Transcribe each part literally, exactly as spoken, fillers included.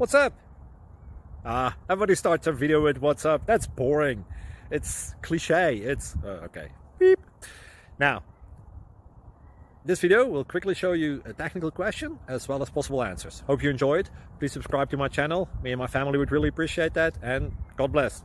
What's up? Ah, everybody starts a video with what's up. That's boring. It's cliche. It's... Uh, okay. Beep. Now, this video will quickly show you a technical question as well as possible answers. Hope you enjoyed. Please subscribe to my channel. Me and my family would really appreciate that. And God bless.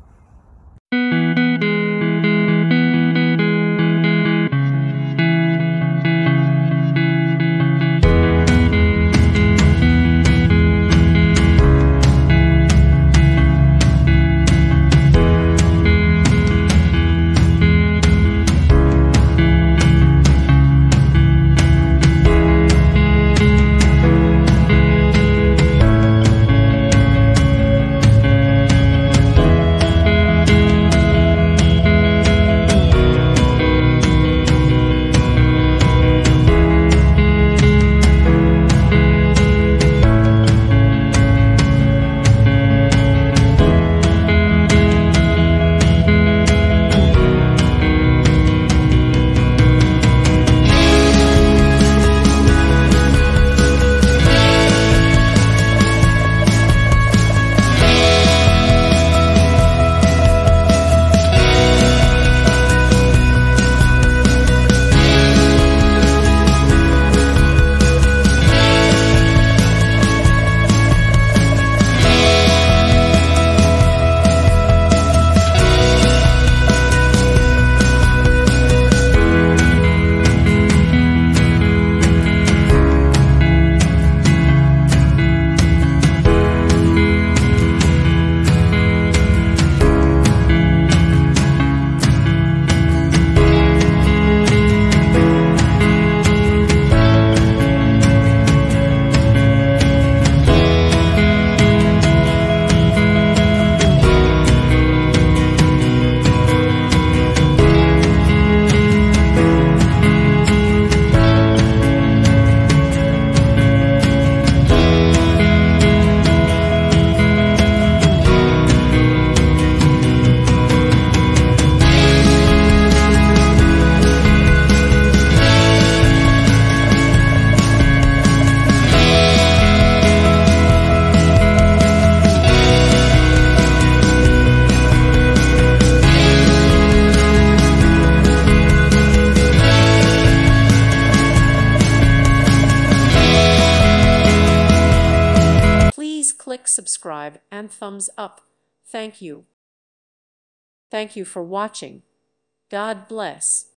Click subscribe and thumbs up. Thank you. Thank you for watching. God bless.